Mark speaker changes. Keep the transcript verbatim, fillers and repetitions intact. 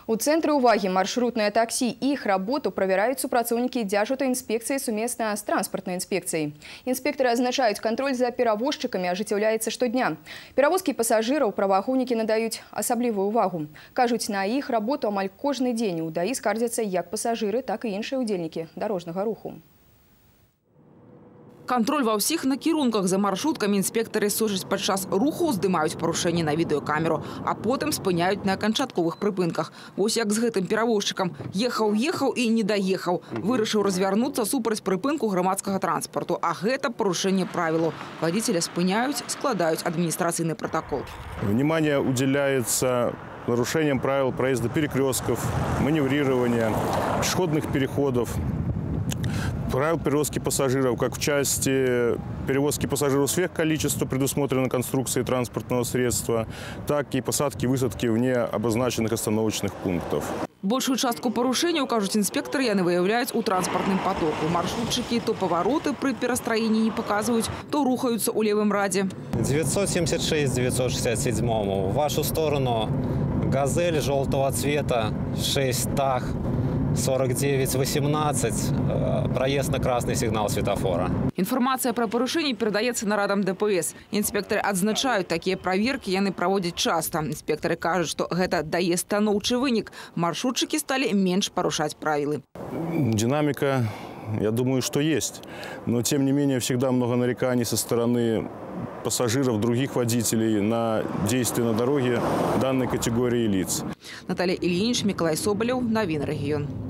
Speaker 1: У цэнтры ўвагі маршрутнае таксі і іх работу правяраюць супрацоўнікі Дзяржаўтаінспекцыі сумесна з транспартнай інспекцыяй. Інспектары азначаюць, кантроль за перавозчыкамі ажыццяўляецца штодня. Перавозкі пасажыраў праваахоўнікі надаюць асаблівую ўвагу. Кажуць, на іх работу амаль кожны дзень у ДАІ скардзяцца як пасажыры, так і іншыя ўдзельнікі дарожнага руху.
Speaker 2: Контроль ва ўсіх накірунках за маршруткамі інспектары сушаць падчас руху, здымаюць парушэнні на відэокамеру, а потым спыняюць на канчатковых прыпынках. Вось як з гэтым перавозчыкам. Ехаў-ехаў і не даехаў. Вырашыў развярнуцца супраць прыпынку грамадскага транспарту. А гэта парушэнне правілаў. Водителя спыняюць, складаюць адміністрацыйны протокол.
Speaker 3: Внимание уделяется нарушением правил проезда перекрестков, маневрирования, пешеходных переходов, правил перевозки пассажиров, как в части перевозки пассажиров сверхколичества, предусмотрено конструкцией транспортного средства, так и посадки и высадки вне обозначенных остановочных пунктов.
Speaker 2: Большую частку парушэнняў, кажуць інспектары, яны выяўляюць у транспартным потоку. Маршрутчыкі то повороты при перастроении не показывают, то рухаются у левым раде.
Speaker 4: девятьсот семьдесят шесть девятьсот шестьдесят семь в вашу сторону «Газель» желтого цвета, шесть тах. сорок девять восемнадцать, проезд на красный сигнал светофора.
Speaker 2: Информация про порушение передается нарадам ДПС. Инспекторы адзначаюць, такие проверки яны проводят часто. Инспекторы кажут, что это дае станоўчы вынік. Маршрутчики стали меньше порушать правила.
Speaker 3: Динамика, я думаю, что есть. Но тем не менее всегда много нареканий со стороны пассажиров, других водителей на действия на дороге данной категории лиц.
Speaker 2: Наталья Ильинич, Миколай Соболев, Новины регион.